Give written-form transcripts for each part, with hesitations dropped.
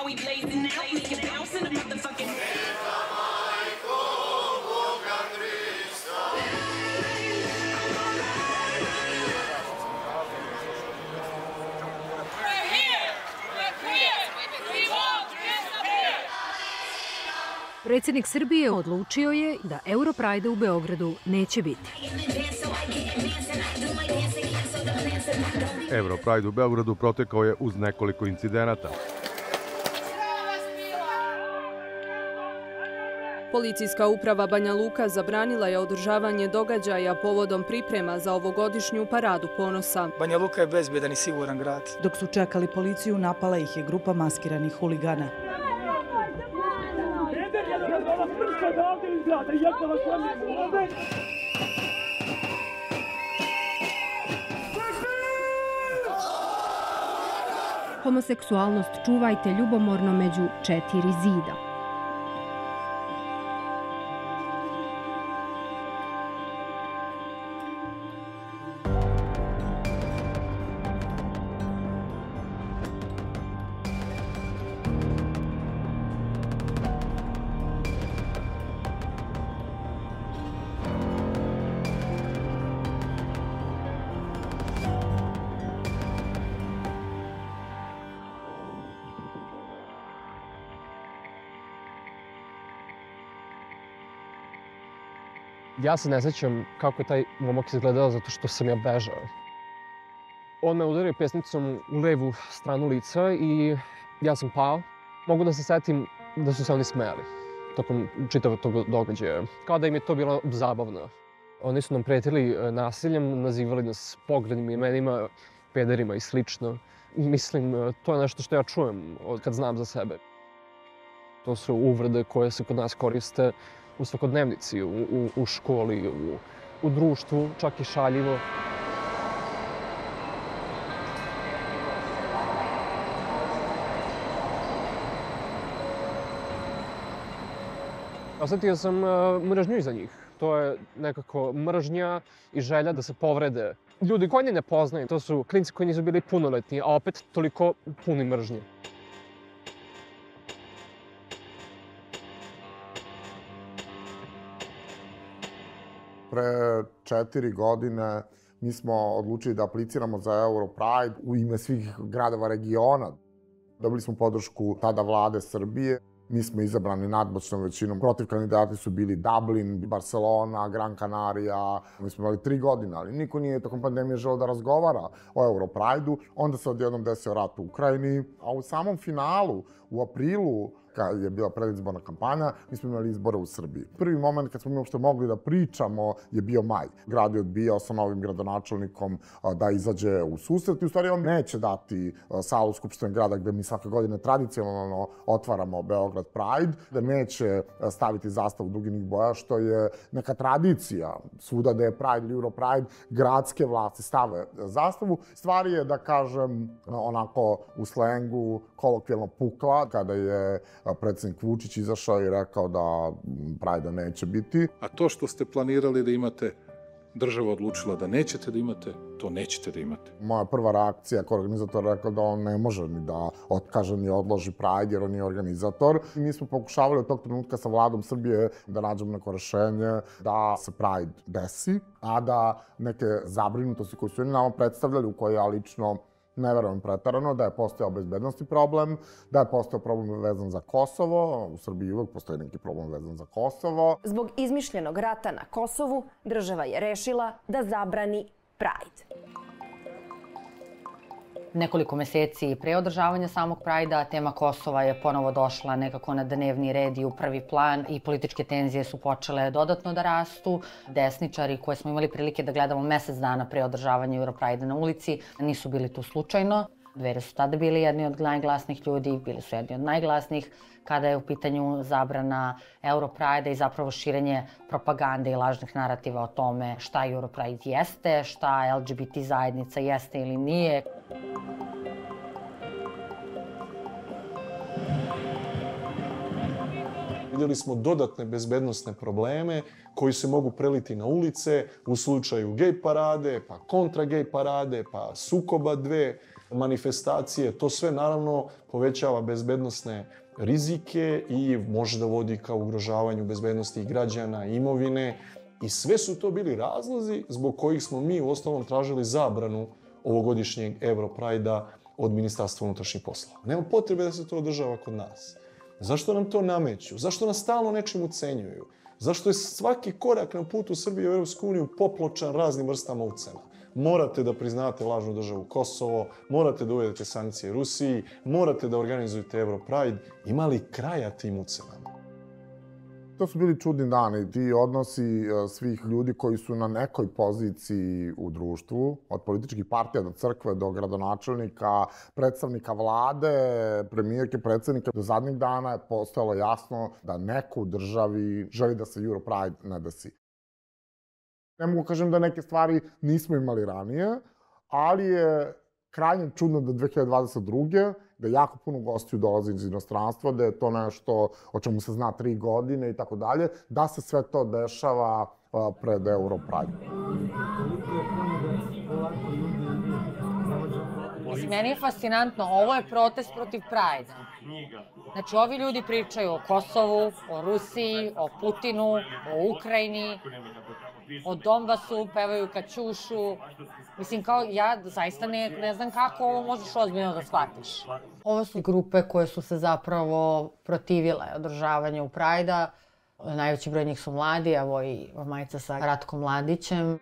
Predsjednik Srbije odlučio je da EuroPride u Beogradu neće biti. EuroPride u Beogradu protekao je uz nekoliko incidenata. Policijska uprava Banja Luka zabranila je održavanje događaja povodom priprema za ovogodišnju paradu ponosa. Banja Luka je bezbjedan i siguran grad. Dok su čekali policiju, napala ih je grupa maskiranih huligana. Homoseksualnost čuvajte ljubomorno među 4 zida. Ja se ne sjećam kako je taj momak izgledao zato što sam ja bežao. On me udario pesnicom u levu stranu lica i ja sam pao. Mogu da se setim da su se oni smejali tokom čitavog tog događaja. Kao da im je to bilo zabavno. Oni su nam pretili nasiljem, nazivali nas pogrdnim imenima, pederima i slično. Mislim, to je nešto što ja čujem od kad znam za sebe. To su uvrede koje se kod nas koriste u svakodnevnici, u školi, u društvu, čak i šaljivo. Osjetio sam mržnju iza njih. To je nekako mržnja i želja da se povrede. Ljudi koji ne poznaju, to su klinci koji nisu bili punoletni, a opet toliko puni mržnje. Pre 4 godine mi smo odlučili da apliciramo za EuroPride u ime svih gradova regiona. Dobili smo podršku tada vlade Srbije. Mi smo izabrani nadmoćnom većinom. Protiv kandidati su bili Dublin, Barcelona, Gran Canaria. Mi smo imali 3 godine, ali niko nije tokom pandemije želeo da razgovara o EuroPride-u. Onda se odjednom desio rat u Ukrajini. A u samom finalu, u aprilu, kad je bila predizborna kampanja, mi smo imali izbore u Srbiji. Prvi moment kad smo mi uopšte mogli da pričamo je bio maj. Grad je odbijao sa novim gradonačelnikom da izađe u susret i u stvari on neće dati salu Skupštine grada gde mi svake godine tradicionalno otvaramo Beograd Pride, da neće staviti zastavu duginih boja, što je neka tradicija. Svuda da je Pride ili EuroPride, gradske vlasti stave zastavu. Stvar je, da kažem, onako u slengu kolokvijalno pukla kada je predsjednik Vučić izašao i rekao da Pride-a neće biti. A to što ste planirali da imate, država odlučila da nećete da imate, to nećete da imate. Moja prva reakcija kao organizator rekao da on ne može ni da otkaže ni odloži Pride jer on nije organizator. Mi smo pokušavali od tog trenutka sa vladom Srbije da nađemo neko rešenje da se Pride desi, a da neke zabrinutosti koje su oni nama predstavljali, u koje ja lično ne verujem pretarano, da je postojao bezbednosti problem, da je postojao problem vezan za Kosovo. U Srbiji uvek postoji neki problem vezan za Kosovo. Zbog izmišljenog rata na Kosovu, država je rešila da zabrani Pride. Nekoliko meseci pre održavanja samog Prajda, tema Kosova je ponovo došla nekako na dnevni red i u prvi plan i političke tenzije su počele dodatno da rastu. Desničari koje smo imali prilike da gledamo mesec dana pre održavanja EuroPrajda na ulici nisu bili tu slučajno. Dveri su tada bili jedni od najglasnijih ljudi, bili su jedni od najglasnijih kada je u pitanju zabrana EuroPride i zapravo širenje propagande i lažnih narativa o tome šta EuroPride jeste, šta LGBT zajednica jeste ili nije. Vidjeli smo dodatne bezbednosne probleme koji se mogu preliti na ulice u slučaju gej parade, pa kontra gej parade, pa sukoba dve manifestacije, to sve naravno povećava bezbednosne rizike i može da vodi ka ugrožavanju bezbednosti građana, imovine. I sve su to bili razlozi zbog kojih smo mi u osnovnom tražili zabranu ovogodišnjeg EuroPride-a od Ministarstva unutrašnjih poslova. Nema potrebe da se to održava kod nas. Zašto nam to nameću? Zašto nas stalno nečim ucenjuju? Zašto je svaki korak na putu Srbije u Europsku uniju popločan raznim vrstama ucena? Morate da priznate lažnu državu Kosovo, morate da uvedete sankcije Rusiji, morate da organizujete EuroPride. Ima li kraja tim ucenama? To su bili čudni dani, ti odnosi svih ljudi koji su na nekoj poziciji u društvu, od političkih partija do crkve, do gradonačelnika, predstavnika vlade, premijerke, predsednika. Do zadnjih dana je postojalo jasno da neko u državi želi da se EuroPride ne desi. Ne mogu kažem da neke stvari nismo imali ranije, ali je krajnje čudno da 2022. da jako puno gostiju dolazi iz inostranstva, da je to nešto o čemu se zna 3 godine i tako dalje, da se sve to dešava pred EuroPride. Meni je fascinantno, ovo je protest protiv Pride-a. Znači, ovi ljudi pričaju o Kosovu, o Rusiji, o Putinu, o Ukrajini, o Donbasu, pevaju Kaćušu. Mislim, kao ja zaista ne znam kako ovo možeš ozbiljno da shvatiš. Ovo su grupe koje su se zapravo protivile održavanju Pride-a. Najveći broj njih su mladi, evo i majica sa Ratkom Mladićem.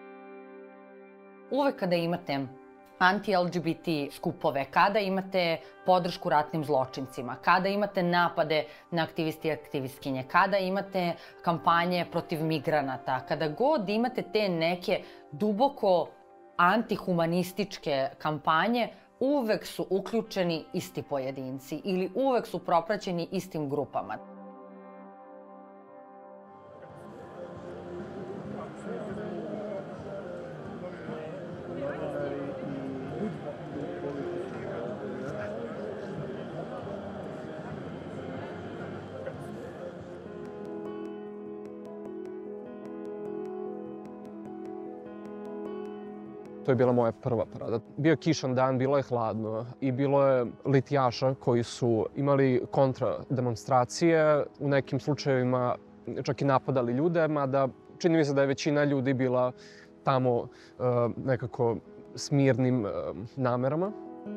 Uvek kada imate anti-LGBT skupove, kada imate podršku ratnim zločincima, kada imate napade na aktivisti i aktivistkinje, kada imate kampanje protiv migranata, kada god imate te neke duboko antihumanističke kampanje, uvek su uključeni isti pojedinci ili uvek su propraćeni istim grupama. To je bila moja prva parada. Bio je kišan dan, bilo je hladno i bilo je litijaša koji su imali kontra demonstracije, u nekim slučajevima čak i napadali ljude, mada čini mi se da je većina ljudi bila tamo nekako s mirnim namerama.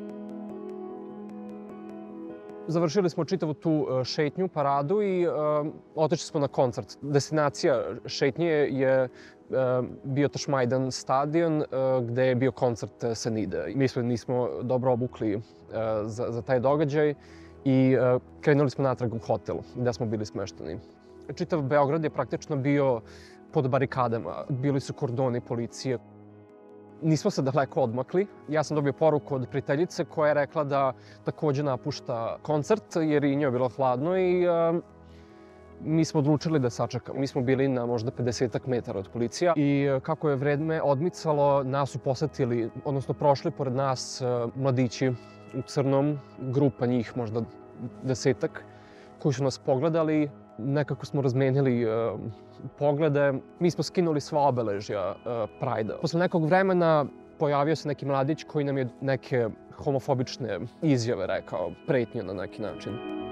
Završili smo čitavu tu šetnju, paradu i otišli smo na koncert. Destinacija šetnje je bio Tašmajdan stadion gde je bio koncert Senide. Mi se nismo dobro obukli za taj događaj i krenuli smo natrag u hotel gde smo bili smešteni. Čitav Beograd je praktično bio pod barikadama. Bili su kordoni policije. Nismo se daleko odmakli. Ja sam dobio poruku od prijateljice koja je rekla da takođe napušta koncert jer i njoj je bilo hladno i mi smo odlučili da sačekamo. Mi smo bili na možda 50 metara od policija i kako je vreme odmicalo, nas su posetili, odnosno prošli pored nas mladići u crnom, grupa njih možda 10 koji su nas pogledali. Nekako smo razmenili poglede. Mi smo skinuli sva obeležja Pride-a. Posle nekog vremena pojavio se neki mladić koji nam je neke homofobične izjave rekao, pretnje na neki način.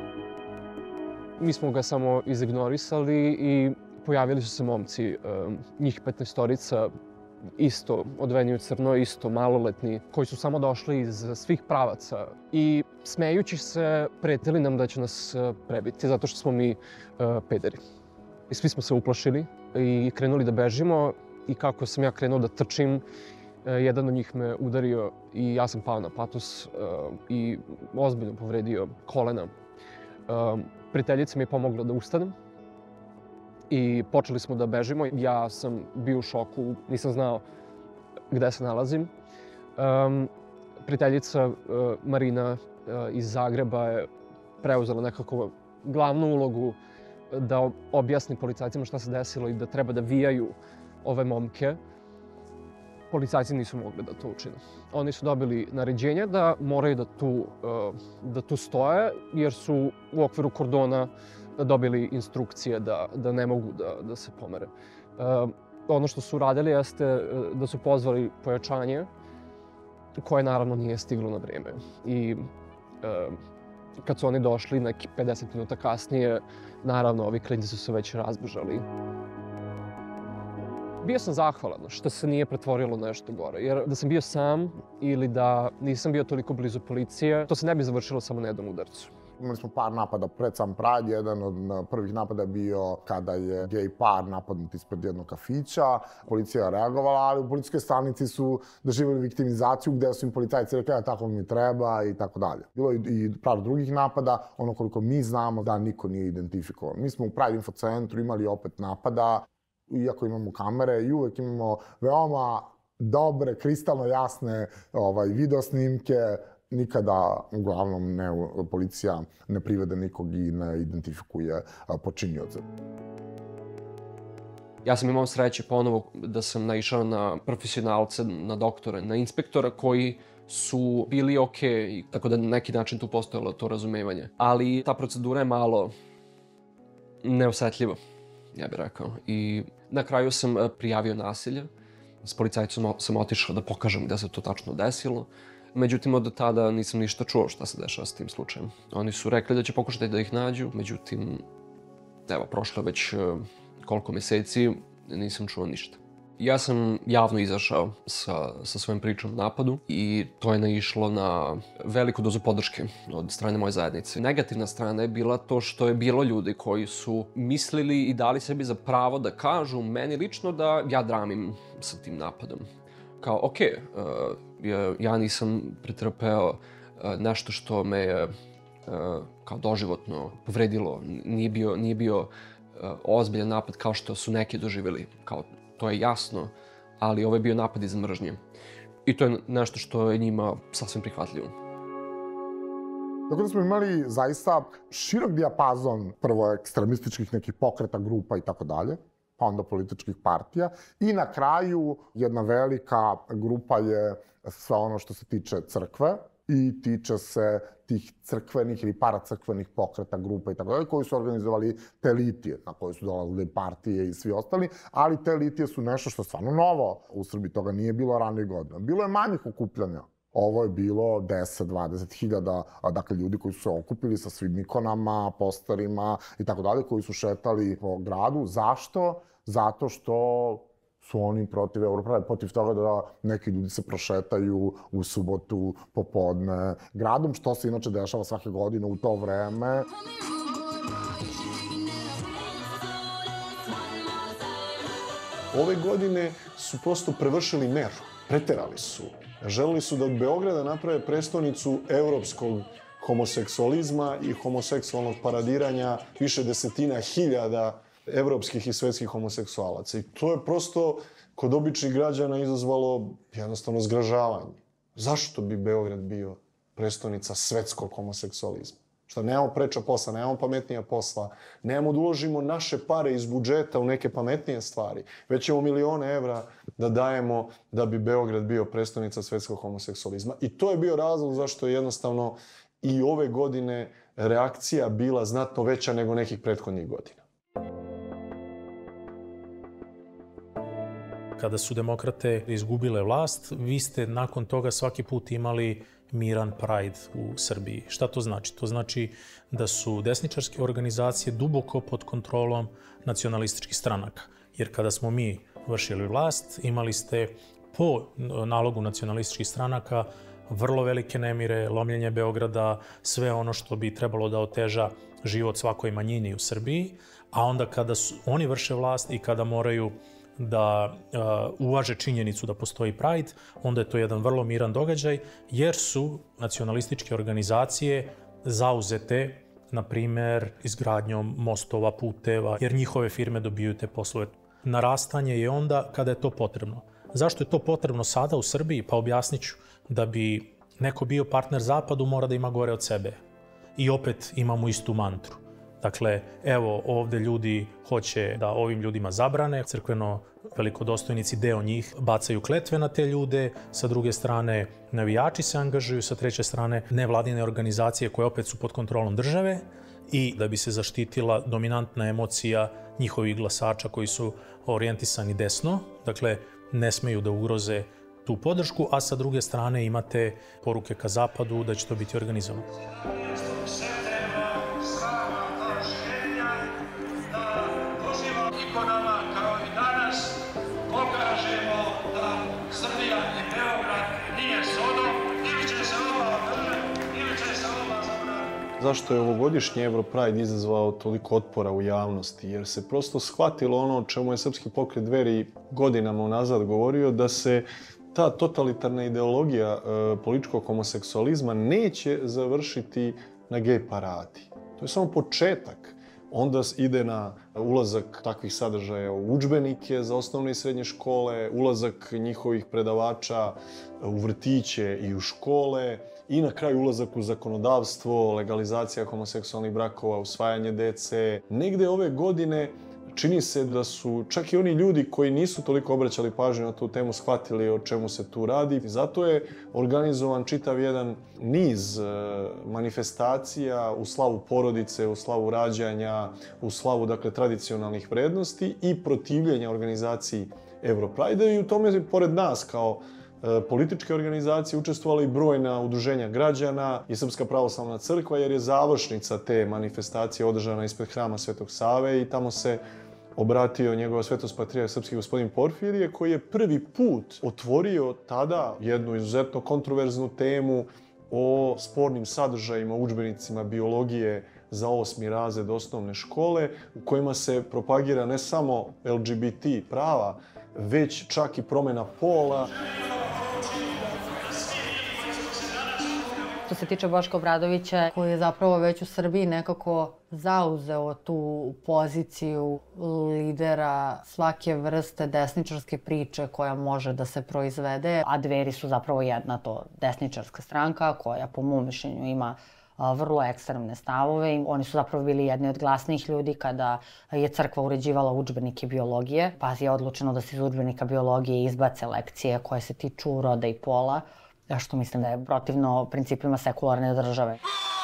Mi smo ga samo izignorisali i pojavili su se momci, njih 15-orica, isto odveni u crno, isto maloletni, koji su samo došli iz svih pravaca i smejući se pretili nam da će nas prebiti zato što smo mi pederi. I svi smo se uplašili i krenuli da bežimo i kako sam ja krenuo da trčim, jedan od njih me udario i ja sam pao na patos i ozbiljno povredio kolena. Prijateljica mi je pomogla da ustanem i počeli smo da bežimo. Ja sam bio u šoku, nisam znao gde se nalazim. Prijateljica Marina iz Zagreba je preuzela nekako glavnu ulogu da objasni policajcima šta se desilo i da treba da vijaju ove momke. Policajci nisu mogli da to učine. Oni su dobili naređenje da moraju da tu stoje jer su u okviru kordona dobili instrukcije da ne mogu da se pomere. Ono što su radili jeste da su pozvali pojačanje koje naravno nije stiglo na vrijeme. I kad su oni došli, neki 50 minuta kasnije, naravno, ovi klinci su se već razbežali. Bio sam zahvalan što se nije pretvorilo nešto gore, jer da sam bio sam ili da nisam bio toliko blizu policije, to se ne bi završilo samo na jednom udarcu. Imali smo par napada pred sam Pride, jedan od prvih napada je bio kada je gej par napadnut ispred jednog kafića. Policija je reagovala, ali u policijskoj stanici su doživjeli viktimizaciju gdje su im policajci rekli da tako mi treba i tako dalje. Bilo je i par drugih napada, ono koliko mi znamo da niko nije identifikovan. Mi smo u Pride infocentru imali opet napada, iako imamo kamere i uvek imamo veoma dobre, kristalno jasne video snimke. Nikada, uglavnom, policija ne privede nikog i ne identifikuje počinioce. Ja sam imao sreće ponovo da sam naišao na profesionalce, na doktore, na inspektora koji su bili okej, tako da na neki način tu postojalo to razumevanje. Ali ta procedura je malo neosetljiva, ja bih rekao. I na kraju sam prijavio nasilje. S policajcom sam otišao da pokažem gde se to tačno desilo. Međutim, od tada nisam ništa čuo šta se dešava s tim slučajem. Oni su rekli da će pokušati da ih nađu, međutim, evo, prošlo već koliko meseci, nisam čuo ništa. Ja sam javno izašao sa svojom pričom o napadu i to je naišlo na veliku dozu podrške od strane moje zajednice. Negativna strana je bila to što je bilo ljudi koji su mislili i dali sebi za pravo da kažu meni lično da ja dramim sa tim napadom. Kao, okej, ja nisam pretrpeo nešto što me je kao doživotno povredilo. Nije bio ozbiljan napad kao što su neki doživjeli. Kao, to je jasno, ali ovo je bio napad iz mržnje. I to je nešto što je njima sasvim prihvatljivo. Tako da smo imali zaista širok dijapazon prvo ekstremističkih nekih pokreta, grupa i tako dalje, pa onda političkih partija. I na kraju jedna velika grupa je sve ono što se tiče crkve i tiče se tih crkvenih ili paracrkvenih pokreta, grupa i tako dalje, koji su organizovali te litije, na koje su dolazile partije i svi ostali, ali te litije su nešto što je stvarno novo u Srbiji, toga nije bilo ranije godina. Bilo je manjih okupljanja. Ovo je bilo 10-20 hiljada, dakle, ljudi koji su se okupili sa svim ikonama, posterima i tako dalje, koji su šetali po gradu. Zašto? Zato što su oni protiv EuroPride, protiv toga da neki ljudi se prošetaju u subotu popodne gradom, što se inače dešava svake godine u to vreme. Ove godine su prosto prevršili meru, preterali su. Želeli su da od Beograda naprave prestonicu evropskog homoseksualizma i homoseksualnog paradiranja više desetina hiljada evropskih i svetskih homoseksualaca. I to je prosto kod običnih građana izazvalo jednostavno zgražavanje. Zašto bi Beograd bio prestonica svetskog homoseksualizma? Šta, nemamo preča posla, nemamo pametnija posla, nemamo da uložimo naše pare iz budžeta u neke pametnije stvari, već ćemo milione evra da dajemo da bi Beograd bio prestonica svetskog homoseksualizma. I to je bio razlog zašto je jednostavno i ove godine reakcija bila znatno veća nego nekih prethodnih godina. Kada su demokrate izgubile vlast, vi ste nakon toga svaki put imali miran Pride u Srbiji. Šta to znači? To znači da su desničarske organizacije duboko pod kontrolom nacionalističkih stranaka. Jer kada smo mi vršili vlast, imali ste po nalogu nacionalističkih stranaka vrlo velike nemire, lomljenje Beograda, sve ono što bi trebalo da oteža život svakoj manjini u Srbiji. A onda kada oni vrše vlast i kada moraju da uvaže činjenicu da postoji Pride, onda je to jedan vrlo miran događaj, jer su nacionalističke organizacije zauzete, na primer, izgradnjom mostova, puteva, jer njihove firme dobiju te poslove. Narastanje je onda kada je to potrebno. Zašto je to potrebno sada u Srbiji? Pa objasnit ću. Da bi neko bio partner Zapadu, mora da ima gore od sebe. I opet imamo istu mantru. Dakle, evo, ovde ljudi hoće da ovim ljudima zabrane, crkveno velikodostojnici, deo njih, bacaju kletve na te ljude, sa druge strane navijači se angažuju, sa treće strane nevladine organizacije koje opet su pod kontrolom države i da bi se zaštitila dominantna emocija njihovih glasača koji su orijentisani desno, dakle, ne smeju da ugroze tu podršku, a sa druge strane imate poruke ka zapadu da će to biti organizovano. Zašto je ovogodišnji EuroPride izazvao toliko otpora u javnosti? Jer se prosto shvatilo ono o čemu je Srpski pokret Dveri godinama unazad govorio, da se ta totalitarna ideologija političkog homoseksualizma neće završiti na gej paradi. To je samo početak. Onda ide na ulazak takvih sadržaja u udžbenike za osnovne i srednje škole, ulazak njihovih predavača u vrtiće i u škole i na kraju ulazak u zakonodavstvo, legalizacija homoseksualnih brakova, usvajanje dece. Negde ove godine čini se da su čak i oni ljudi koji nisu toliko obraćali pažnju na tu temu shvatili o čemu se tu radi. Zato je organizovan čitav jedan niz manifestacija u slavu porodice, u slavu rađanja, u slavu tradicionalnih vrednosti i protivljenja organizaciji EuroPride. I u tome, pored nas kao političke organizacije, učestvovala i brojna udruženja građana i Srpska pravoslavna crkva, jer je završnica te manifestacije održana ispred hrama Svetog Save i tamo se obratio njegova svetost patrijarh srpski gospodin Porfirije, koji je prvi put otvorio tada jednu izuzetno kontroverznu temu o spornim sadržajima u udžbenicima biologije za 8. razred osnovne škole, u kojima se propagira ne samo LGBT prava, već čak i promjena pola. Što se tiče Boška Obradovića, koji je zapravo već u Srbiji nekako zauzeo tu poziciju lidera svake vrste desničarske priče koja može da se proizvede, a Dveri su zapravo jedna to desničarska stranka koja po mom mišljenju ima vrlo ekstremne stavove. Oni su zapravo bili jedni od glasnijih ljudi kada je crkva uređivala udžbenike biologije, pa je odlučeno da se iz udžbenika biologije izbace lekcije koje se tiču roda i pola, što mislim da je protivno principima sekularne države.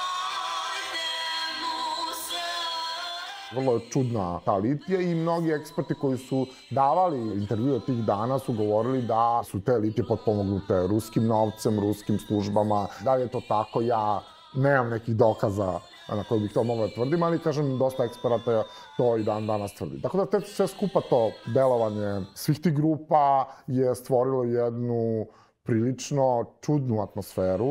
Vrlo je čudna ta litija i mnogi eksperti koji su davali intervjue tih dana su govorili da su te litije potpomognute ruskim novcem, ruskim službama. Da li je to tako, ja nemam nekih dokaza na koje bih to mogla da tvrdim, ali kažem, dosta eksperata to i dan danas tvrdi. Tako da sve skupa to delovanje svih tih grupa je stvorilo jednu prilično čudnu atmosferu.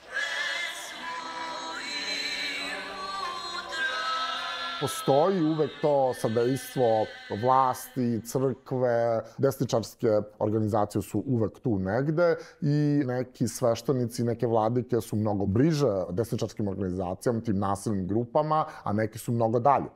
Postoji uvek to sadejstvo vlasti, crkve, desničarske organizacije su uvek tu negde i neki sveštenici, neke vladike su mnogo bliže desničarskim organizacijama, tim nasilnim grupama, a neki su mnogo dalje.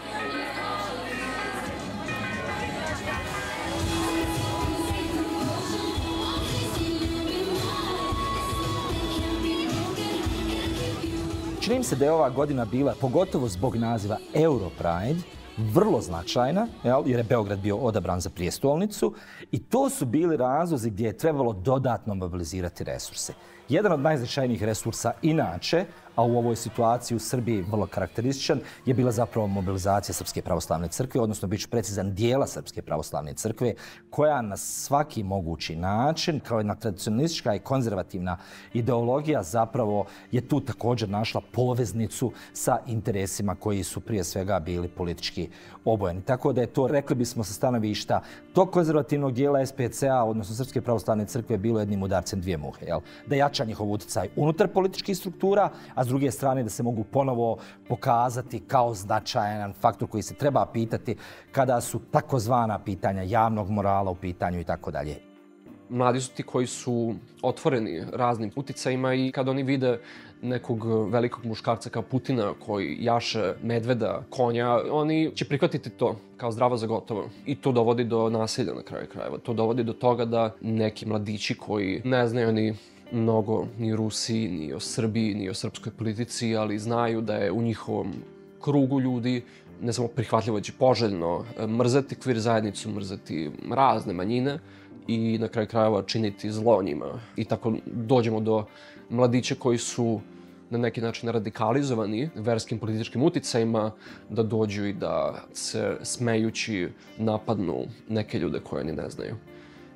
Čini mi se da je ova godina bila, pogotovo zbog naziva EuroPride, vrlo značajna, jer je Beograd bio odabran za prijestolnicu i to su bili razlozi gdje je trebalo dodatno mobilizirati resurse. Jedan od najznačajnijih resursa inače, a u ovoj situaciji u Srbiji vrlo karakterističan, je bila zapravo mobilizacija Srpske pravoslavne crkve, odnosno bit ću precizan dijela Srpske pravoslavne crkve, koja na svaki mogući način, kao jedna tradicionalistička i konzervativna ideologija, zapravo je tu također našla poveznicu sa interesima koji su prije svega bili politički obojeni. Tako da je to, rekli bismo sa stanovišta tog konzervativnog dijela SPC-a, odnosno Srpske pravoslavne crkve, bilo jednim udarcem dvije muhe. Da jača njihov utjecaj unutar političkih struktura, a s druge strane da se mogu ponovo pokazati kao značajan faktor koji se treba pitati kada su takozvana pitanja javnog morala u pitanju i tako dalje. Mladi su ti koji su otvoreni raznim uticajima i kad oni vide nekog velikog muškarca kao Putina koji jaše medveda, konja, oni će prihvatiti to kao zdravo za gotovo. I to dovodi do nasilja na kraju krajeva. To dovodi do toga da neki mladići koji ne znaju ni mnogo ni o Rusiji, ni o Srbiji, ni o srpskoj politici, ali znaju da je u njihovom krugu ljudi ne samo prihvatljivo, već i poželjno mrzeti kvir zajednicu, mrzeti razne manjine i na kraju krajeva činiti zlo njima. I tako dođemo do mladića koji su na neki način radikalizovani verskim političkim uticajima, da dođu i da se smejući napadnu neke ljude koje oni ne znaju.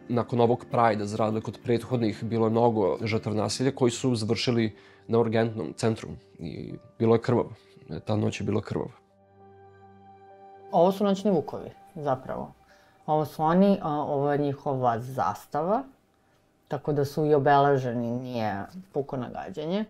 nakon ovog Prajda, za razliku od prethodnih, bilo je mnogo žrtava nasilja koji su završili na urgentnom centru i bilo je krvavo. Ta noć je bila krvava. Ovo su noćni vukovi, zapravo. Ovo su oni, ovo je njihova zastava, tako da su i obeleženi, nije puko nagađanje.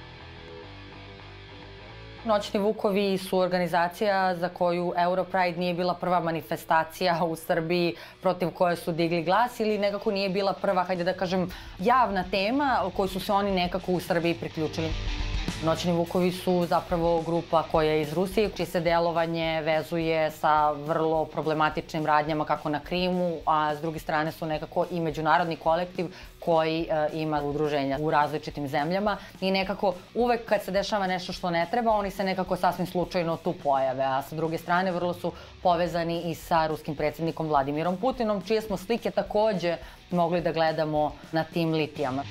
Noćni vukovi su organizacija za koju EuroPride nije bila prva manifestacija u Srbiji protiv koje su digli glas ili nekako nije bila prva, hajde da kažem, javna tema koju su se oni nekako u Srbiji priključili. Noćni vukovi su zapravo grupa koja je iz Rusije, čije se delovanje vezuje sa vrlo problematičnim radnjama kako na Krimu, a s druge strane su nekako i međunarodni kolektiv koji ima udruženja u različitim zemljama i nekako uvek kad se dešava nešto što ne treba, oni se nekako sasvim slučajno tu pojave, a sa druge strane vrlo su povezani i sa ruskim predsjednikom Vladimirom Putinom, čije smo slike takođe mogli da gledamo na tim litijama.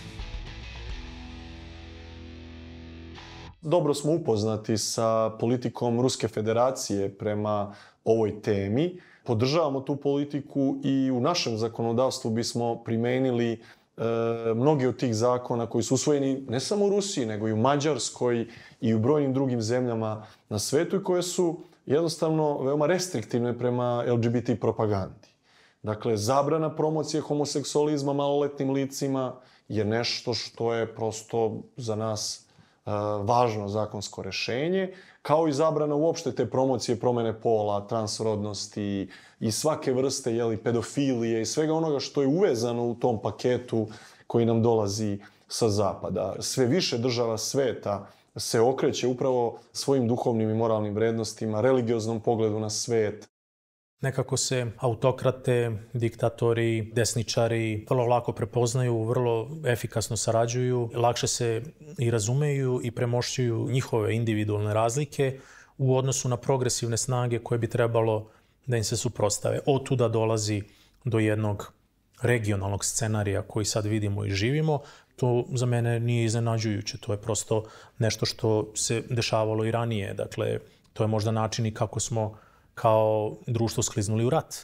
Dobro smo upoznati sa politikom Ruske federacije prema ovoj temi. Podržavamo tu politiku i u našem zakonodavstvu bismo primenili mnogi od tih zakona koji su usvojeni ne samo u Rusiji, nego i u Mađarskoj i u brojnim drugim zemljama na svetu i koje su jednostavno veoma restriktivne prema LGBT propagandi. Dakle, zabrana promocije homoseksualizma maloletnim licima je nešto što je prosto za nas važno zakonsko rešenje, kao i zabrana uopšte te promocije promene pola, transrodnosti i svake vrste pedofilije i svega onoga što je uvezano u tom paketu koji nam dolazi sa zapada. Sve više država sveta se okreće upravo svojim duhovnim i moralnim vrednostima, religioznom pogledu na svet. Nekako se autokrate, diktatori, desničari vrlo lako prepoznaju, vrlo efikasno sarađuju, lakše se i razumeju i premošćuju njihove individualne razlike u odnosu na progresivne snage koje bi trebalo da im se suprotstave. Otuda dolazi do jednog regionalnog scenarija koji sad vidimo i živimo. To za mene nije iznenađujuće, to je prosto nešto što se dešavalo i ranije. Dakle, to je možda način i kako smo kao društvo skliznuli u rat.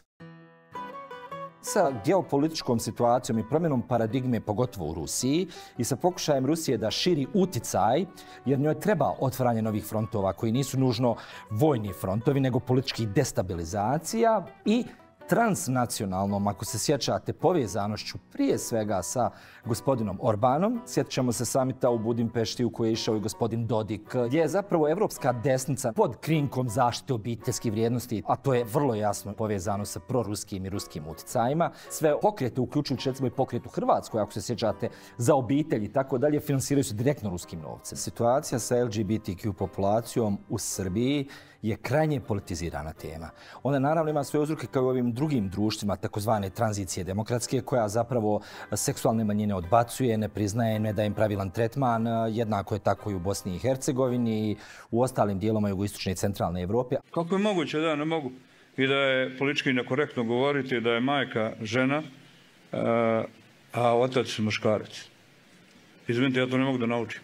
Sa geopolitičkom situacijom i promjenom paradigme, pogotovo u Rusiji, i sa pokušajem Rusije da širi uticaj, jer njoj treba otvaranje novih frontova koji nisu nužno vojni frontovi, nego političkih destabilizacija i transnacionalnom, ako se sjećate, povezanošću prije svega sa gospodinom Orbanom. Sjetit ćemo se samita u Budimpešti u kojoj je išao i gospodin Dodik, gdje je zapravo evropska desnica pod krinkom zaštite obiteljskih vrijednosti, a to je vrlo jasno povezano sa proruskim i ruskim uticajima. Sve pokrete, uključujući recimo i pokret u Hrvatskoj, ako se sjećate, za obitelj i tako dalje, finansiraju se direktno ruskim novcem. Situacija sa LGBTIQ populacijom u Srbiji je krajnje politizirana tema. Ona naravno ima svoje uzroke kao i ovim drugim društvima, takozvane tranzicije demokratske, koja zapravo seksualne manjine odbacuje, ne priznaje, ne daje im pravilan tretman. Jednako je tako i u Bosni i Hercegovini i u ostalim dijeloma jugoistočne i centralne Evrope. Kako je moguće da ne mogu i da je politički nekorektno govoriti da je majka žena, a otac muškarac? Izvinite, ja to ne mogu da naučim.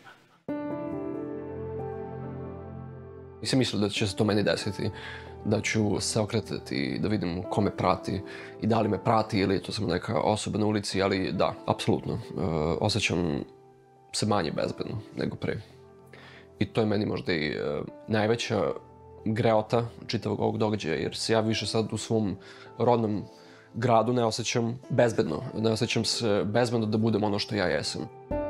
Nisam mislio da će se to meni desiti, da ću se okretati, da vidim ko me prati i da li me prati ili je to samo neka osoba na ulici, ali da, apsolutno. Osjećam se manje bezbedno nego pre. I to je meni možda i najveća greota čitavog ovog događaja, jer se ja više sad u svom rodnom gradu ne osjećam bezbedno. Ne osjećam se bezbedno da budem ono što ja jesam.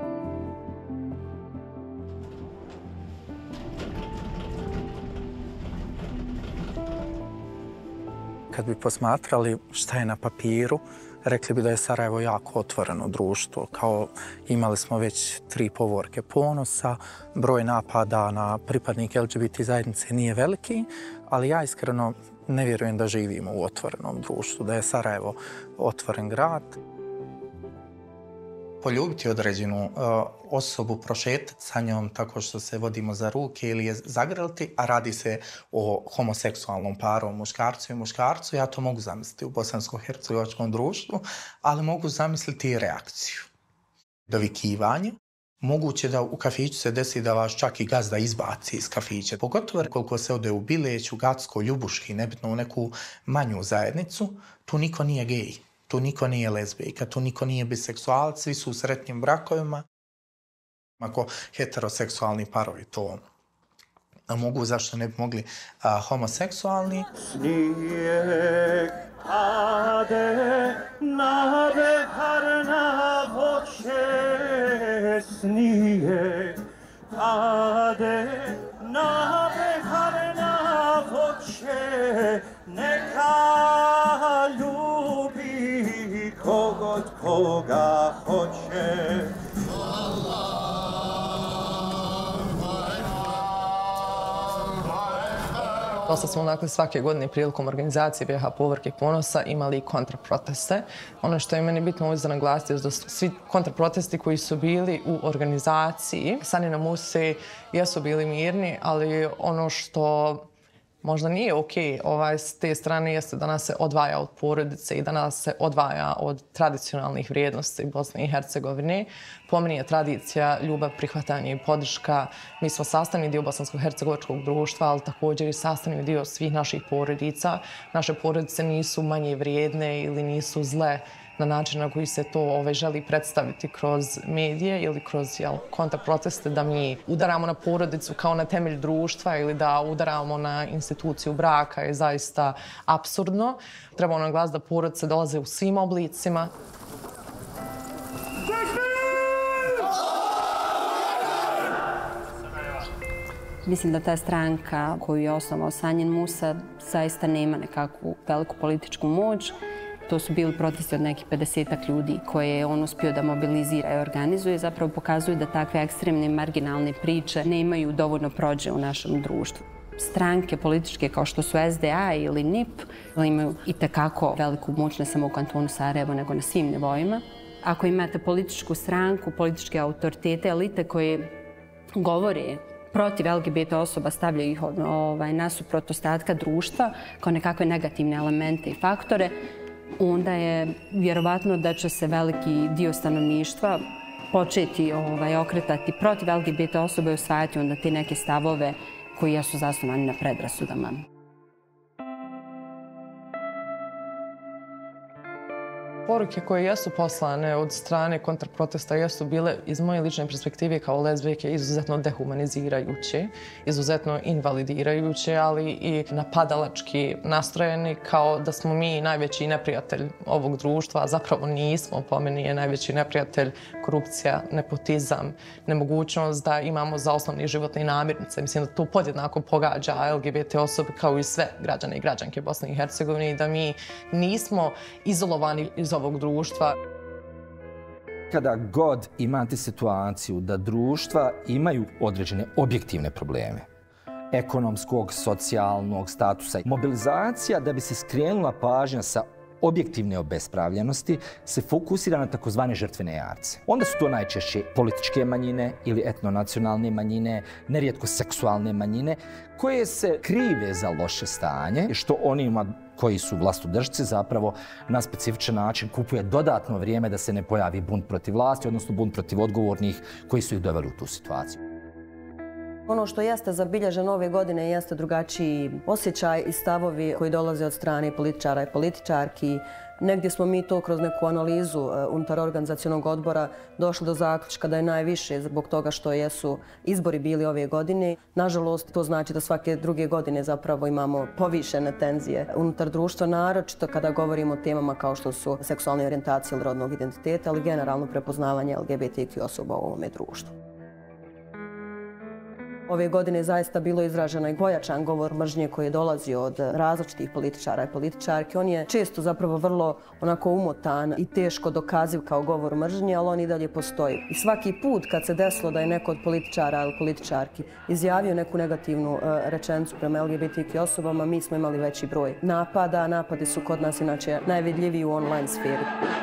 Kad bi posmatrali šta je na papiru, rekli bi da je Sarajevo jako otvoreno društvo. Kao imali smo već 3 povorke ponosa, broj napada na pripadnike LGBT zajednice nije veliki, ali ja iskreno ne vjerujem da živimo u otvorenom društvu, da je Sarajevo otvoren grad. Poljubiti određenu osobu, prošetati sa njom tako što se vodimo za ruke ili je zagrliti, a radi se o homoseksualnom paru, muškarcu i muškarcu, ja to mogu zamisliti u bosansko-hercegovačkom društvu, ali mogu zamisliti i reakciju. Dovikivanje. Moguće da u kafiću se desi da vas čak i gazda izbaci iz kafića. Pogotovo koliko se ode u Bileć, u Gacko, Ljubuški, nebitno u neku manju zajednicu, tu niko nije gej. Tu niko nije lezbijka, tu niko nije biseksualac, svi su u sretnim brakovima. Ako heteroseksualni parovi to mogu, zašto ne bi mogli homoseksualni? Snijeg pade na beharna voće, snijeg pade na beharna voće, neka ljubi kogod koga hoće. Dosta smo dakle svake godine prilikom organizacije BiH Povorke ponosa imali kontraproteste. Ono što je meni bitno ovdje za naglasiti je da su svi kontraprotesti koji su bili u organizaciji Sani na Musi jesu bili mirni, ali ono što možda nije okej s te strane jeste da nas se odvaja od porodice i da nas se odvaja od tradicionalnih vrijednosti Bosne i Hercegovine. Po meni je tradicija, ljubav, prihvatanje i podrška. Mi smo sastavni dio bosansko-hercegovačkog društva, ali također i sastavni dio svih naših porodica. Naše porodice nisu manje vrijedne ili nisu zle na način na koji se to želi predstaviti kroz medije ili kroz kontraproteste, da mi udaramo na porodicu kao na temelj društva ili da udaramo na instituciju braka je zaista apsurdno. Trebamo naglasiti da porodice dolaze u svim oblicima. Mislim da ta stranka koju je osnovao Sanjin Musa zaista nema nekakvu veliku političku moć. To su bili protesti od nekih 50-ak ljudi koje je on uspio da mobilizira i organizuje. Zapravo pokazuju da takve ekstremne marginalne priče nemaju dovoljno prođe u našem društvu. Stranke političke kao što su SDA ili NIP imaju itekako veliku moć ne samo u kantonu Sarajevo nego na svim nivoima. Ako imate političku stranku, političke autoritete, elite koje govore protiv LGBT osoba, stavljaju ih nasuprot ostatka društva kao nekakve negativne elemente i faktore, onda je vjerovatno da će se veliki dio stanovništva početi okretati protiv LGBT osobe i usvajati onda te neke stavove koji su zasnovani na predrasudama. Poruke koje jesu poslane od strane kontraprotesta jesu bile, iz moje lične perspektive kao lezbijke, izuzetno dehumanizirajuće, izuzetno invalidirajuće, ali i napadalački nastrojeni, kao da smo mi najveći neprijatelj ovog društva, a zapravo nismo. Po meni je najveći neprijatelj korupcija, nepotizam, nemogućnost da imamo za osnovne životne namirnice. Mislim da to podjednako pogađa LGBT osobe kao i sve građane i građanke Bosne i Hercegovine i da mi nismo izolovani iz ovog društva. Kada god imate situaciju da društva imaju određene objektivne probleme, ekonomskog, socijalnog statusa, mobilizacija da bi se skrenula pažnja sa objektivne obespravljenosti se fokusira na takozvane žrtvene jarce. Onda su to najčešće političke manjine ili etnonacionalne manjine, nerijetko seksualne manjine, koje se krive za loše stanje, što onima koji su vlastodržci zapravo na specifičan način kupuje dodatno vrijeme da se ne pojavi bunt protiv vlasti, odnosno bunt protiv odgovornih koji su ih doveli u tu situaciju. Ono što jeste zabilježeno ove godine jeste drugačiji osjećaj i stavovi koji dolaze od strane političara i političarki. Negdje smo mi to kroz neku analizu unutar organizacionog odbora došli do zaključka da je najviše zbog toga što jesu izbori bili ove godine. Nažalost, to znači da svake druge godine zapravo imamo povišene tenzije unutar društva, naročito kada govorimo o temama kao što su seksualne orijentacije ili rodnog identiteta, ali generalno prepoznavanje LGBTIQ osoba u ovome društvu. Ove godine je zaista bilo izraženo i pojačan govor mržnje koji je dolazio od različitih političara i političarki. On je često zapravo vrlo onako umotan i teško dokaziv kao govor mržnje, ali on i dalje postoji. I svaki put kad se desilo da je neko od političara ili političarki izjavio neku negativnu rečenicu prema LGBTIQ osobama, mi smo imali veći broj napada. Napadi su kod nas inače najvidljiviji u online sferi.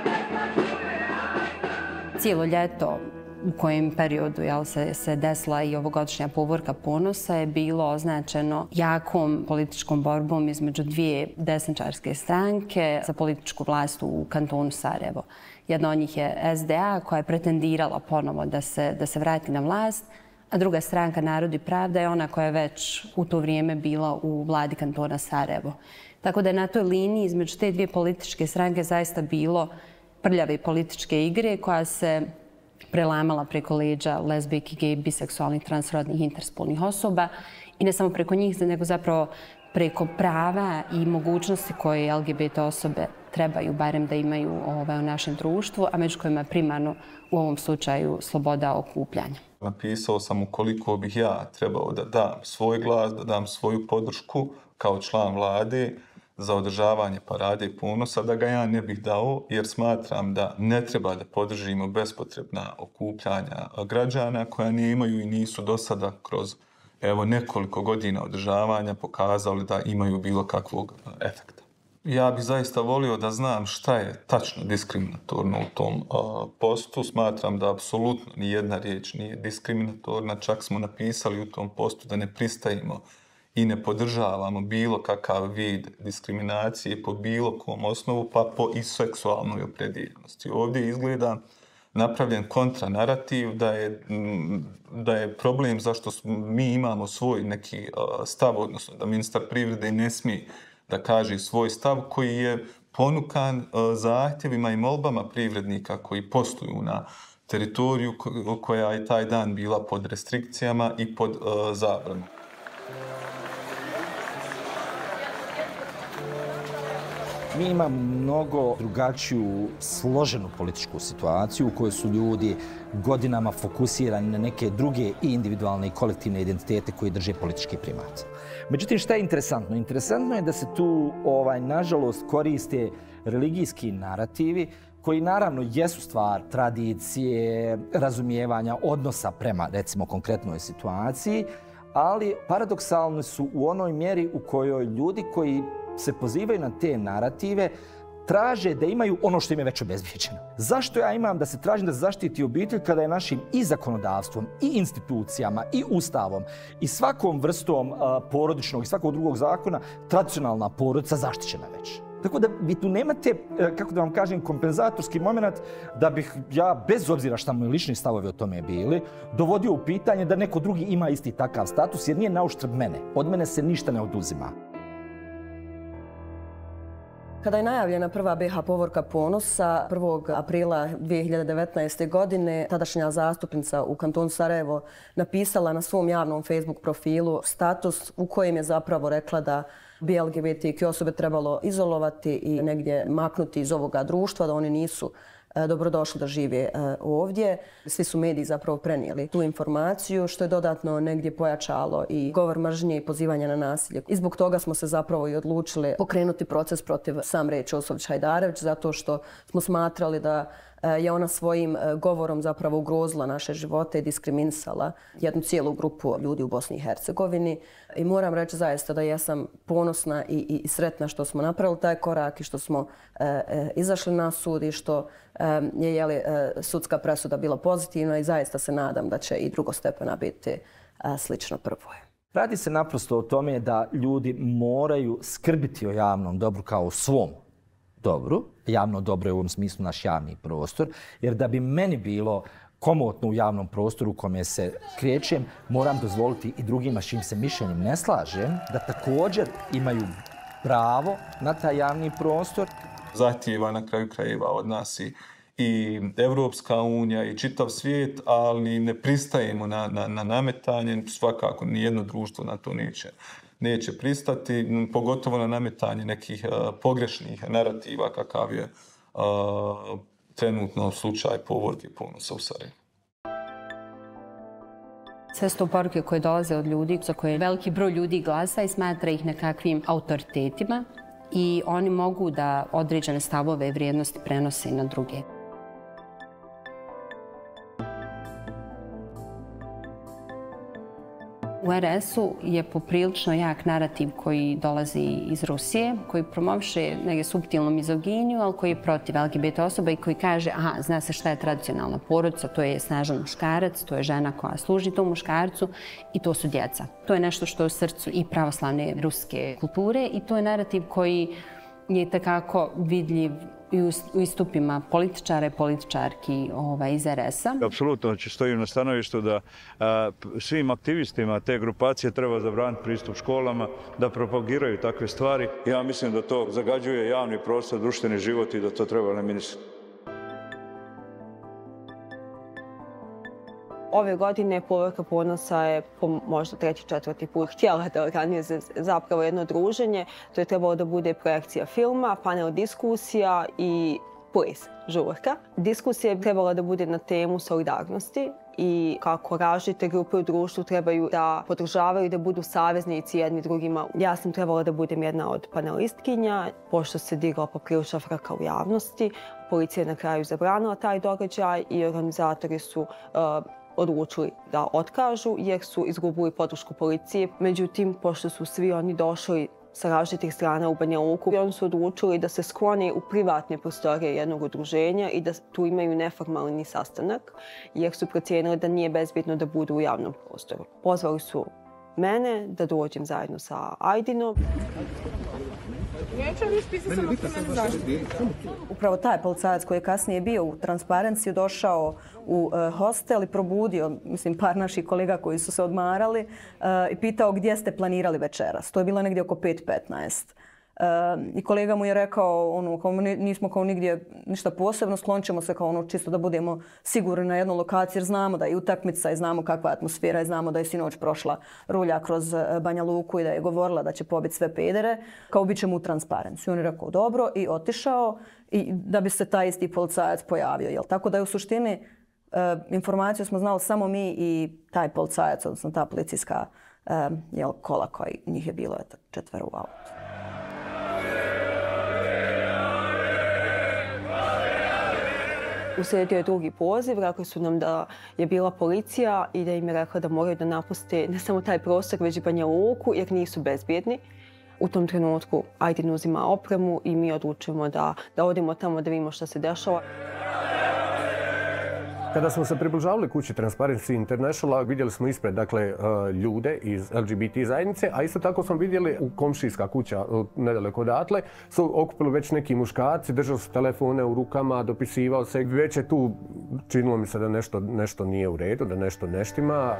Cijelo ljeto u kojem periodu se desila i ovogodišnja povorka ponosa je bilo označeno jakom političkom borbom između dvije desničarske stranke za političku vlast u kantonu Sarajevo. Jedna od njih je SDA koja je pretendirala ponovo da se vrati na vlast, a druga stranka Narod i pravda je ona koja je već u to vrijeme bila u vladi kantona Sarajevo. Tako da je na toj liniji između te dvije političke stranke zaista bilo prljave političke igre koja se prelamala preko leđa lezbijki, gej, biseksualnih, transrodnih, interspolnih osoba i ne samo preko njih, nego zapravo preko prava i mogućnosti koje LGBT osobe trebaju barem da imaju u našem društvu, a među kojima je primarno u ovom slučaju sloboda okupljanja. Napisao sam ukoliko bih ja trebao da dam svoj glas, da dam svoju podršku kao član vlade za održavanje parade i ponosa, da ga ja ne bih dao, jer smatram da ne treba da podržimo bespotrebna okupljanja građana koja nemaju i nisu do sada kroz nekoliko godina održavanja pokazali da imaju bilo kakvog efekta. Ja bih zaista volio da znam šta je tačno diskriminatorno u tom postu. Smatram da apsolutno nijedna riječ nije diskriminatorna. Čak smo napisali u tom postu da ne pristajemo i ne podržavamo bilo kakav vid diskriminacije po bilo kom osnovu, pa po i seksualnoj opredijeljenosti. Ovdje izgleda napravljen kontranarativ da je problem zašto mi imamo svoj neki stav, odnosno da ministar privrede ne smije da kaže svoj stav koji je ponukan zahtjevima i molbama privrednika koji posluju na teritoriju koja je taj dan bila pod restrikcijama i pod zabranom. Mi imamo mnogo drugačiju složenu političku situaciju u kojoj su ljudi godinama fokusirani na neke druge i individualne i kolektivne identitete koji drže politički primat. Međutim, šta je interesantno? Interesantno je da se tu, nažalost, koriste religijski narativi koji naravno jesu stvar tradicije, razumijevanja, odnosa prema, recimo, konkretnoj situaciji, ali paradoksalni su u onoj mjeri u kojoj ljudi koji se pozivaju na te narative traže da imaju ono što im je već obezbijeđeno. Zašto ja imam da se tražim da zaštiti obitelj kada je našim i zakonodavstvom, i institucijama, i ustavom, i svakom vrstom porodičnog i svakog drugog zakona tradicionalna porodica zaštićena već? Tako da vi tu nemate, kako da vam kažem, kompenzatorski moment da bih ja, bez obzira šta moji lični stavovi o tome bili, dovodio u pitanje da neko drugi ima isti takav status, jer nije na uštrb mene. Od mene se ništa ne oduzima. Kada je najavljena prva BiH povorka ponosa 1. aprila 2019. godine, tadašnja zastupnica u kantonu Sarajevo napisala na svom javnom Facebook profilu status u kojem je zapravo rekla da bi LGBTIQ osobe trebalo izolovati i negdje maknuti iz ovoga društva, da oni nisu dobrodošli da žive ovdje. Svi su mediji zapravo prenijeli tu informaciju, što je dodatno negdje pojačalo i govor mržnje i pozivanje na nasilje. I zbog toga smo se zapravo i odlučili pokrenuti proces protiv Samre Ćosović-Hajdarević, zato što smo smatrali da je ona svojim govorom zapravo ugrozila naše živote i diskriminisala jednu cijelu grupu ljudi u Bosni i Hercegovini. I moram reći zaista da ja sam ponosna i sretna što smo napravili taj korak i što smo izašli na sud i što je sudska presuda bila pozitivna i zaista se nadam da će i drugostepena biti slično prvoj. Radi se naprosto o tome da ljudi moraju skrbiti o javnom dobru kao o svom dobru. Javno dobro je u ovom smislu naš javni prostor, jer da bi meni bilo komotno u javnom prostoru u kome se krećem, moram dozvoliti i drugima s čim se mišljenjem ne slažem, da također imaju pravo na taj javni prostor. Zahtijeva na kraju krajeva od nas i Evropska unija i čitav svijet, ali ne pristajemo na nametanje, svakako nijedno društvo na to neće pristati, pogotovo na nametanje nekih pogrešnih narativa kakav je trenutno slučaj povorke ponosa u Sarajevu. Sve su to poruke koje dolaze od ljudi za koje veliki broj ljudi glasa i smatra ih nekakvim autoritetima i oni mogu da određene stavove i vrijednosti prenose na druge. U RS-u je poprilično jak narativ koji dolazi iz Rusije, koji promoviše neke suptilnu mizoginiju, ali koji je protiv LGBT osoba i koji kaže, aha, zna se šta je tradicionalna porodica, to je snažan muškarac, to je žena koja služi tom muškarcu i to su djeca. To je nešto što je u srcu i pravoslavne ruske kulture i to je narativ koji je takako vidljiv i u istupima političara i političarki iz RS-a. Apsolutno stojim na stanovištu da svim aktivistima te grupacije treba zabraniti pristup školama, da propagiraju takve stvari. Ja mislim da to zagađuje javni prostor, društveni život i da to treba eliminisati. Ove godine Povorka ponosa je po možda 3. 4. put htjela da organizuje zapravo jedno druženje. To je trebalo da bude projekcija filma, panel diskusija i ples, žurka. Diskusija je trebala da bude na temu solidarnosti i kako različite grupe u društvu trebaju da podržavaju i da budu saveznici jedni drugima. Ja sam trebala da budem jedna od panelistkinja, pošto se digla poprilična frka u javnosti. Policija je na kraju zabranila taj događaj i organizatori su odlučili da otkažu jer su izgubili podršku policije. Međutim, pošto su svi oni došli sa različitih strana u Banja Luku, oni su odlučili da se sklone u privatne prostorije jednog udruženja i da tu imaju neformalni sastanak jer su procijenili da nije bezbjedno da budu u javnom prostoru. Pozvali su mene da dođem zajedno sa Ajdinom. Upravo taj policajac koji je kasnije bio u transparenciju došao u hostel i probudio, par naših kolega koji su se odmarali i pitao gdje ste planirali večeras. To je bilo negdje oko 5:15. I kolega mu je rekao, nismo kao nigdje ništa posebno, sklonit ćemo se kao čisto da budemo sigurni na jednoj lokaciji jer znamo da je utakmica i znamo kakva je atmosfera i znamo da je sinoć prošla rulja kroz Banja Luku i da je govorila da će pobiti sve pedere, kao bit ćemo u transparenciju. On je rekao dobro i otišao i da bi se taj isti policajac pojavio. Tako da je u suštini informaciju smo znali samo mi i taj policajac, odnosno ta policijska kola koji njih je bilo 4 u autu. Uslijedio je drugi poziv, rekli su nam da je bila policija i da im je rekla da moraju da napuste ne samo taj prostor, već i Banja Luku jer nisu bezbjedni. U tom trenutku Ajdin uzima opremu i mi odlučujemo da odemo tamo da vidimo što se dešava. Kada smo se približavali kući Transparency International, vidjeli smo ispred ljude iz LGBT zajednice, a isto tako smo vidjeli u komšijska kuća nedaleko odatle su okupili već neki muškarci, držali su telefone u rukama, dopisivao se. Već je tu činilo mi se da nešto nije u redu, da nešto ne štima.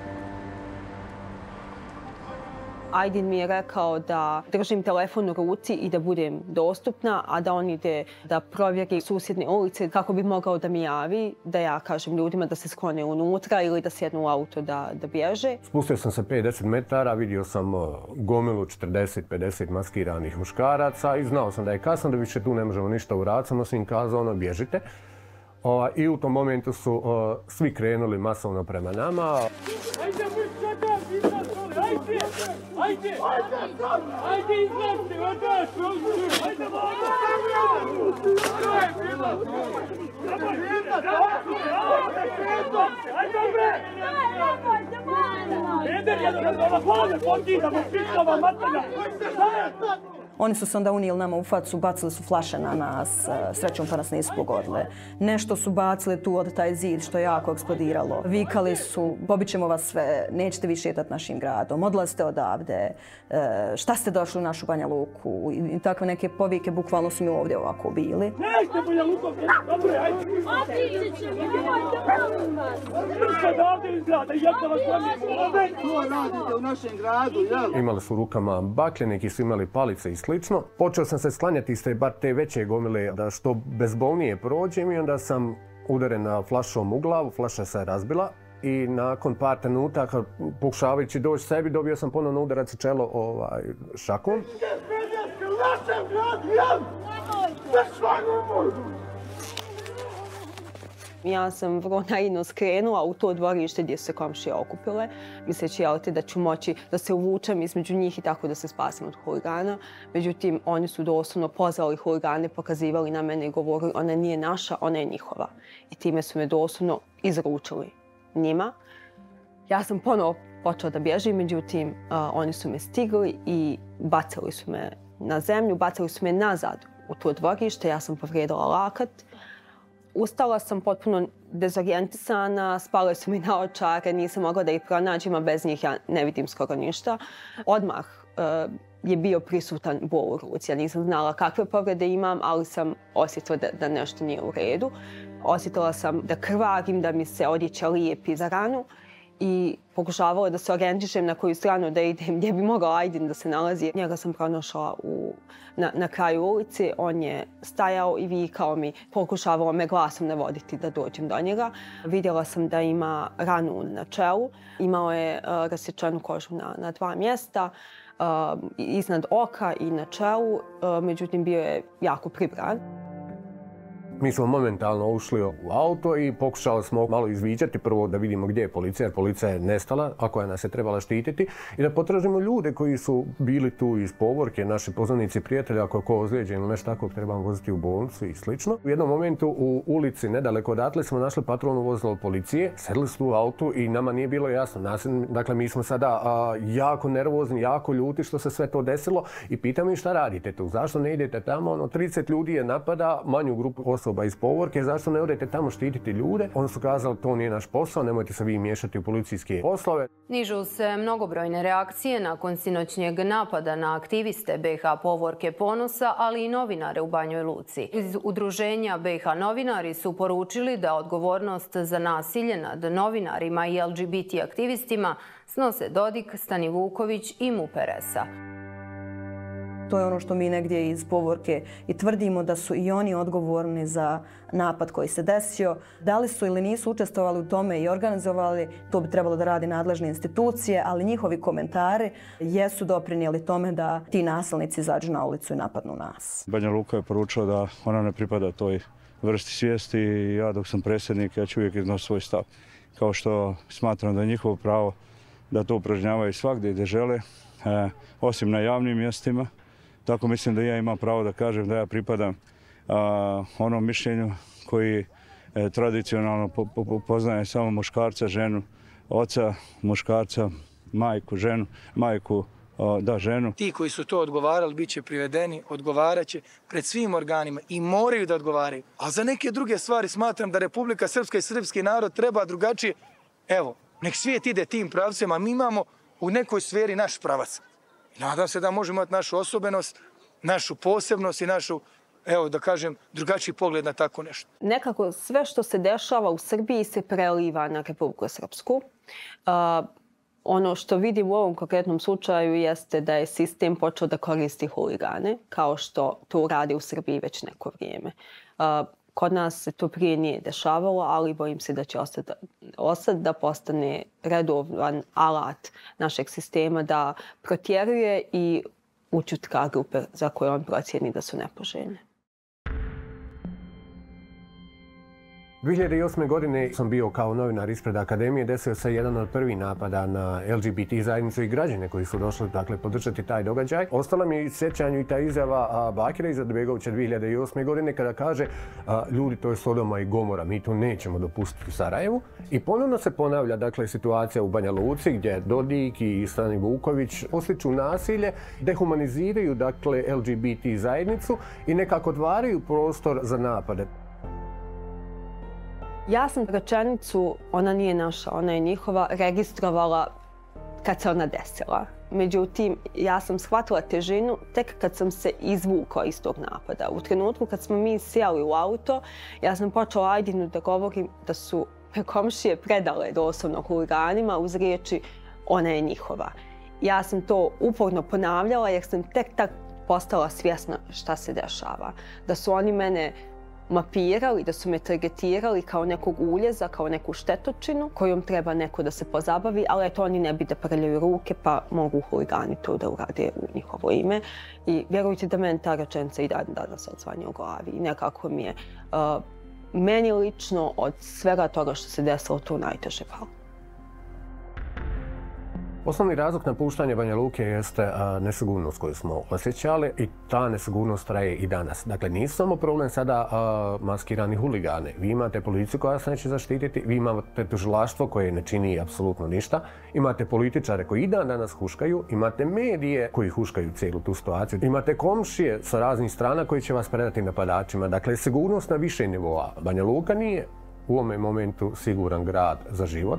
Ajdin mi je rekao da držim telefon u ruci i da budem dostupna, a da on ide da provjeri susjedne ulice kako bi mogao da mi javi, da ja kažem ljudima da se sklone unutra ili da sjednu u auto da bježe. Spustio sam se 5-10 metara, vidio sam gomilu 40-50 maskiranih muškaraca i znao sam da je kasno, da više tu ne možemo ništa uraditi, samo sam im kazao bježite. I u tom momentu su svi krenuli masovno prema nama. Oni su se onda unijeli nama u facu, bacili su flaše na nas, srećom pa nas nisu pogodile. Nešto su bacili tu od taj zid što je jako eksplodiralo. Vikali su, pobit ćemo vas sve, nećete vi šetati našim gradom, odlazite odavde, šta ste došli u našu Banja Luku i takve neke povike bukvalno su mi ovdje ovako bili. Nećete Banja Luku, dobro, ajde! Otići ćemo, nemojte, molim vas! Vrška odavde izgleda, jedno vas ovdje! To radite u našem gradu, jel? Imali su u rukama baklje, neki su imali palice i slično. Počeo sam se sklanjati iz te veće gomile da što bezbolnije prođem i onda sam udaren flašom u glavu, flaša se razbila i nakon par trenutaka pokušavajući doći sebi dobio sam ponovno udarac u čelo šakom. Ja sam vrlo naivno skrenula u to dvorište gdje su se komšije okupile, misleći da ću moći da se uvučem između njih i tako da se spasim od huligana. Međutim, oni su doslovno pozvali huligane, pokazivali na mene i govorili ona nije naša, ona je njihova. I time su me doslovno izručili njima. Ja sam ponovo počela da bježim, međutim, oni su me stigli i bacili su me na zemlju, bacili su me nazad u to dvorište, ja sam povrijedila lakat. Ustala sam potpuno dezorijentisana, spale su mi naočare, nisam mogla da ih pronađem, a bez njih ja ne vidim skoro ništa. Odmah je bio prisutan bol u ruci. Ja nisam znala kakve povrede imam, ali sam osjetila da nešto nije u redu. Osjetila sam da krvarim, da mi se odjeća lijepi za ranu i pokušavala da se orijentišem na koju stranu da idem, gdje bi mogao Ajdin da se nalazi. Njega sam pronašla na kraju ulici, on je stajao i vikao mi, pokušavao me glasom navoditi da dođem do njega. Vidjela sam da ima ranu na čelu, imao je rasječenu kožu na 2 mjesta, iznad oka i na čelu, međutim bio je jako pribran. Mi smo momentalno ušli u auto i pokušali smo malo izviđati, prvo da vidimo gdje je policija, jer policija je nestala, a koja nas je trebala štititi, i da potražimo ljude koji su bili tu iz Povorke, naši poznanici i prijatelji, ako je ko ozlijeđen ili nešto tako, trebamo voziti u bolnicu i slično. U jednom momentu u ulici, nedaleko odatle, smo našli patrolno vozilo policije, sedli su u autu i nama nije bilo jasno. Dakle, mi smo sada jako nervozni, jako ljuti što se sve to desilo i pitamo ih šta radite tu, zašto ne idete tamo, 30 ljudi je napada, manju grupu osoba iz Povorke, zašto ne odete tamo štititi ljude? Oni su kazali to nije naš posao, nemojte se vi miješati u policijske poslove. Nižu se mnogobrojne reakcije nakon sinoćnjeg napada na aktiviste BiH Povorke Ponosa, ali i novinare u Banjoj Luci. Iz udruženja BiH novinari su poručili da odgovornost za nasilje nad novinarima i LGBT aktivistima snose Dodik, Stani Vuković i Muperesa. To je ono što mi negdje iz Povorke i tvrdimo, da su i oni odgovorni za napad koji se desio. Da li su ili nisu učestvovali u tome i organizovali, to bi trebalo da radi nadležne institucije, ali njihovi komentari jesu doprinijeli tome da ti nasilnici izađu na ulicu i napadnu nas. Banja Luka je poručila da ona ne pripada toj vrsti svijesti i ja dok sam predsjednik, ja ću uvijek iznositi svoj stav. Kao što smatram da je njihovo pravo da to upražnjavaju svagdje gdje žele, osim na javnim mjestima. Tako mislim da ja imam pravo da kažem da ja pripadam onom mišljenju koji tradicionalno poznaje samo muškarca, ženu, oca, muškarca, majku, ženu, majku, ženu. Ti koji su to odgovarali bit će privedeni, odgovarat će pred svim organima i moraju da odgovaraju. A za neke druge stvari smatram da Republika Srpska i srpski narod treba drugačije. Evo, nek svijet ide tim pravcem, a mi imamo u nekoj sferi naš pravac. Nadam se da možemo imati našu osobenost, našu posebnost i našu, evo da kažem, drugačiji pogled na tako nešto. Nekako sve što se dešava u Srbiji se preliva na Republiku Srpsku. Ono što vidim u ovom konkretnom slučaju jeste da je sistem počeo da koristi huligane, kao što to radi u Srbiji već neko vrijeme. Kod nas se to prije nije dešavalo, ali bojim se da će ostati da postane redovan alat našeg sistema da protjeruje i ućutka grupe za koje on procijeni da su nepoželjne. 2008. godine sam bio kao novinar ispred akademije, desio se jedan od prvih napada na LGBT zajednicu i građane koji su došli podržati taj događaj. Ostala mi je u sjećanju i ta izjava Bakira Izetbegovića 2008. godine kada kaže ljudi, to je Sodoma i Gomora, mi to nećemo dopustiti u Sarajevu. I ponovno se ponavlja situacija u Banja Luci gdje Dodik i Stani Vuković posliču nasilje, dehumaniziraju LGBT zajednicu i nekako otvaraju prostor za napade. Ja sam rečenicu, ona nije naša, ona je njihova, registrovala kad se ona desila. Međutim, ja sam shvatila težinu tek kad sam se izvukla iz tog napada. U trenutku kad smo mi sjeli u auto, ja sam počela Ajdinu da govorim da su komšije predale doslovno huliganima uz riječi ona je njihova. Ja sam to uporno ponavljala jer sam tek tak postala svjesna šta se dešava. Da su oni mene mapirali, da su me targetirali kao nekog uljeza, kao neku štetočinu kojom treba neko da se pozabavi, ali eto oni ne bi da prljaju ruke pa mogu huligani to da urade u njihovo ime. I vjerujte da meni ta rečenica i danas odzvanja u glavi. I nekako mi je meni lično od svega toga što se desilo to najteže palo. Osnovni razlog napuštanja Banja Luke jeste nesigurnost koju smo osjećali i ta nesigurnost traje i danas. Dakle, nisu samo problem sada maskirani huligane. Vi imate policiju koja se neće zaštititi, vi imate tužilaštvo koje ne čini apsolutno ništa, imate političare koji i dan danas huškaju, imate medije koji huškaju cijelu tu situaciju, imate komšije sa raznih strana koji će vas predati napadačima. Dakle, sigurnost na više nivoa. Banja Luka nije u ovome momentu siguran grad za život.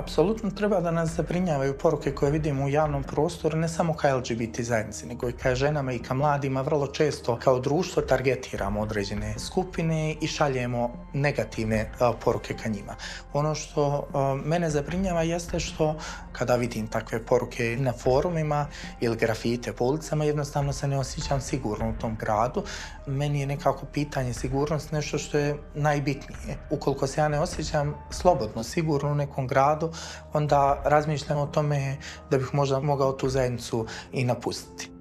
Apsolutno treba da nas zabrinjavaju poruke koje vidimo u javnom prostoru, ne samo ka LGBT zajednici, nego i ka ženama i ka mladima. Vrlo često kao društvo targetiramo određene skupine i šaljemo negativne poruke ka njima. Ono što mene zabrinjava jeste što kada vidim takve poruke na forumima ili grafite po ulicama, jednostavno se ne osjećam sigurno u tom gradu. Meni je nekako pitanje sigurnost nešto što je najbitnije. Ukoliko se ja ne osjećam slobodno, sigurno u nekom gradu, onda razmišljam o tome da bih možda mogao tu zajednicu i napustiti.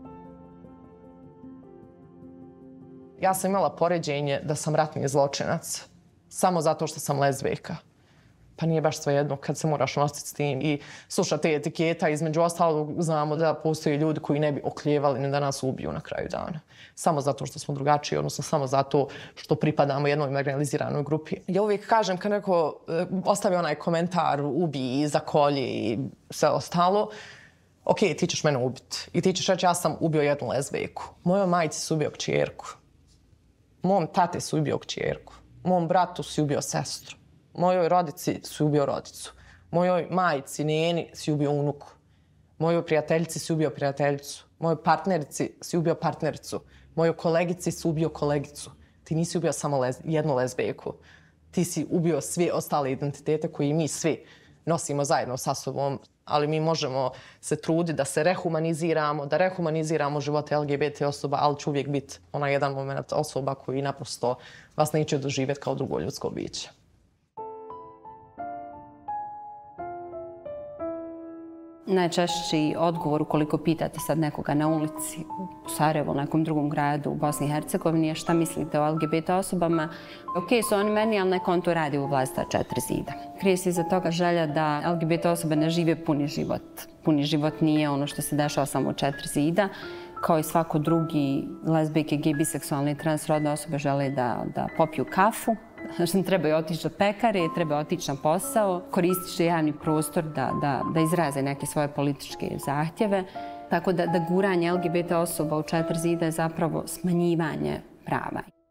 Ja sam imala poređenje da sam ratni zločinac samo zato što sam lezbijka. Pa nije baš svejedno kad se moraš nositi s tim i slušati te etiketa. Između ostalog znamo da postoje ljudi koji ne bi oklijevali ni da nas ubiju na kraju dana. Samo zato što smo drugačiji, odnosno samo zato što pripadamo jednoj marginaliziranoj grupi. Ja uvijek kažem kad neko ostavi onaj komentar ubiji, zakolji i sve ostalo, ok, ti ćeš mene ubiti. I ti ćeš reći ja sam ubio jednu lezbijku. Mojoj majci si ubio kćerku. Mom tate si ubio kćerku. Mom bratu si ubio sestru. Mojoj rodici si ubio rodicu. Mojoj majci, neni, si ubio unuku. Mojoj prijateljici si ubio prijateljicu. Mojoj partnerici si ubio partnericu. Mojoj kolegici si ubio kolegicu. Ti nisi ubio samo jednu lezbijku. Ti si ubio sve ostale identitete koje mi svi nosimo zajedno sa sobom. Ali mi možemo se truditi da se rehumaniziramo, da rehumaniziramo živote LGBT osoba, ali će uvijek biti onaj jedan moment osoba koji naprosto vas neće doživjeti kao drugo ljudsko biće. Najčešći odgovor ukoliko pitate sad nekoga na ulici u Sarajevu ili nekom drugom gradu u Bosni i Hercegovini je šta mislite o LGBT osobama. Ok, su oni meni, ali neko on to radi u vlastita četiri zida. Krije se iza toga želja da LGBT osobe ne žive puni život. Puni život nije ono što se dešava samo u četiri zida. Kao i svako drugi, lezbijke, gej, biseksualne i transrodne osobe žele da popiju kafu. Trebaju otići do pekare, trebaju otići na posao, koristići javni prostor da izraze neke svoje političke zahtjeve. Tako da guranje LGBT osoba u četiri zida je zapravo smanjivanje prava.